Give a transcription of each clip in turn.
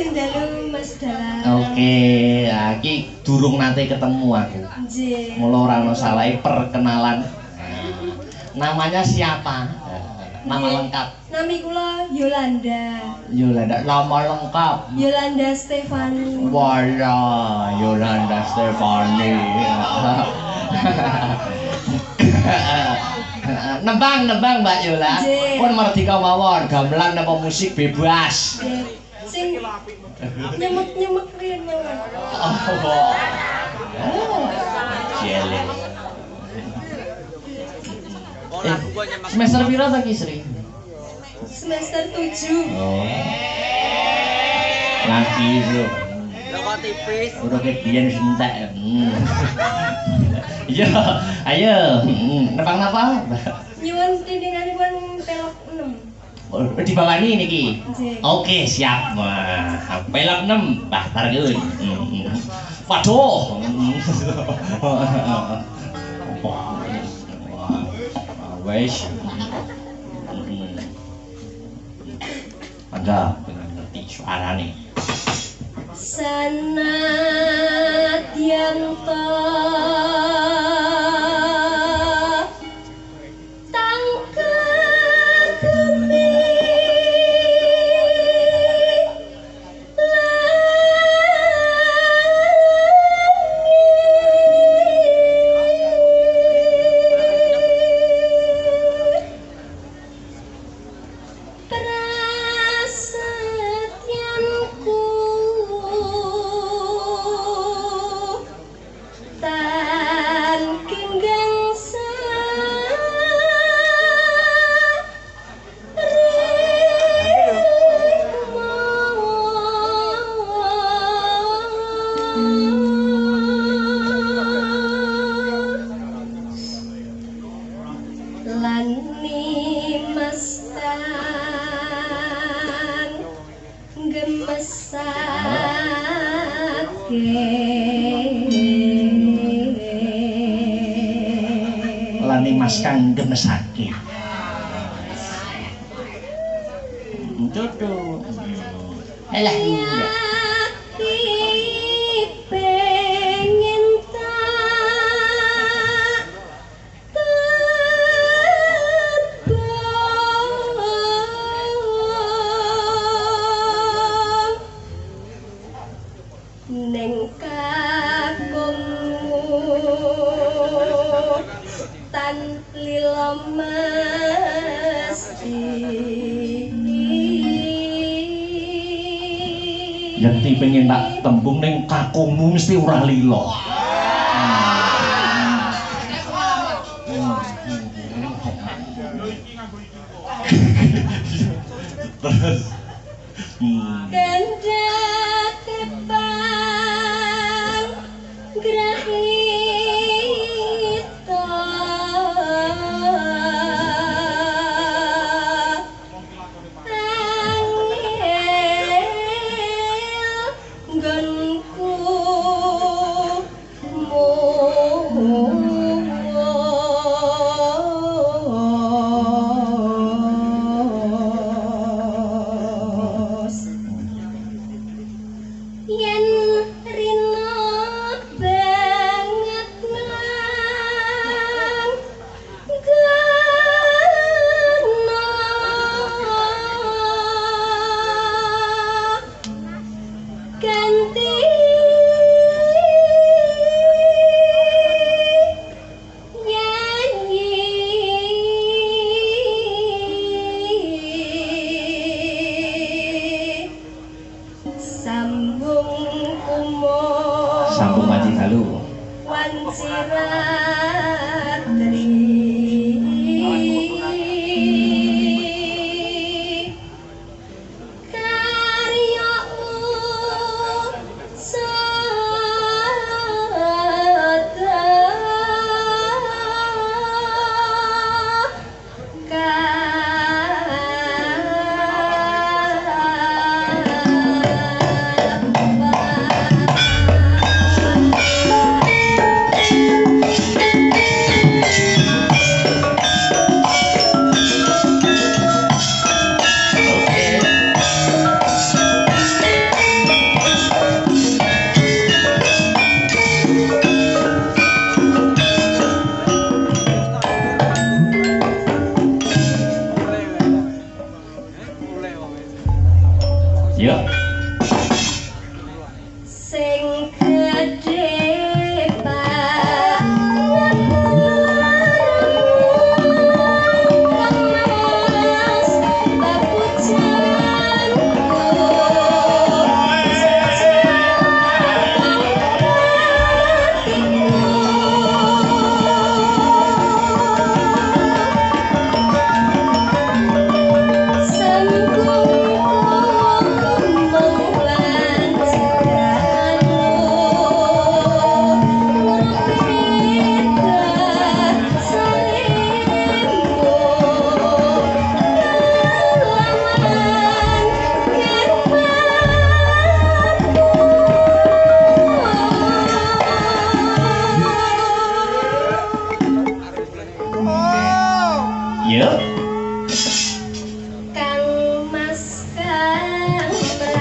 sing dalu Mas Dalang. Oke, ya iki durung nate ketemu aku. Nggih. Mula ora ono salahe perkenalan. Namanya siapa? Nama lengkap. Nami kula Yolanda. Yolanda, nama lengkap. Yolanda Stefani. Wala, Yolanda Stefani. Nembang Mbak Yola. Pun merdeka mawon, gamelan apa musik bebas. Sing nyemek-nyemek riyen mawon. Cilik. Semester pira ta Ki Sri? Semester 7. Oh. Lagi bro. Rokok tipis. Udah kebiyen wis entek. Iya, ayo. Nepang napa? Nyuwun tindinganipun pelok 6. Oh, dibawani niki. Nggih. Oke, siap. Wah, pelok 6. Bah, tar kuwi. Waduh. Wes. Anda dengan ngerti suarane. Sanadyan ta Lani mas kang gemesake. Jodoh. Alah iya. Yanti pengen tak tembung ning kakungmu mesti ora lilo. Terus sambung mati dalu. Yuk. Sing gedhe Yuk. Kang Mas Kang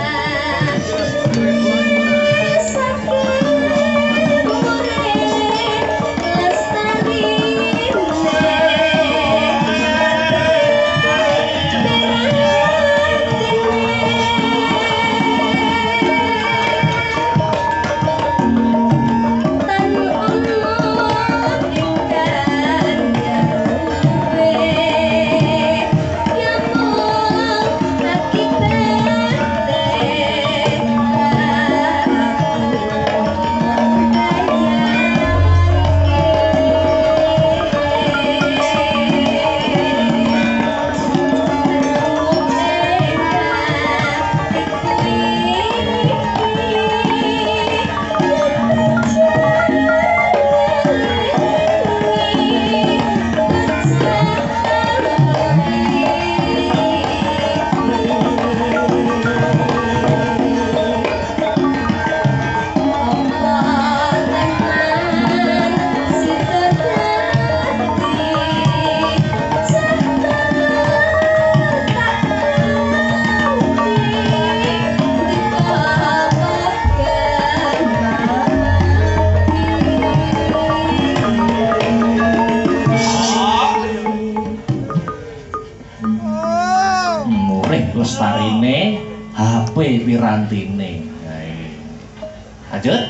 Lestarine HP Wirantine. Lanjut.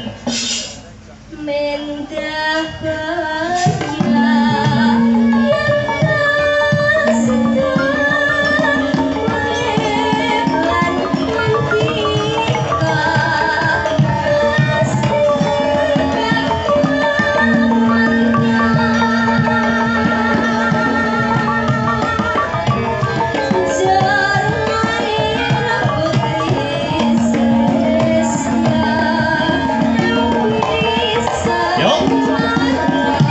Mendah Yuk.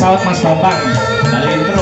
pesawat Mas Bambang Bali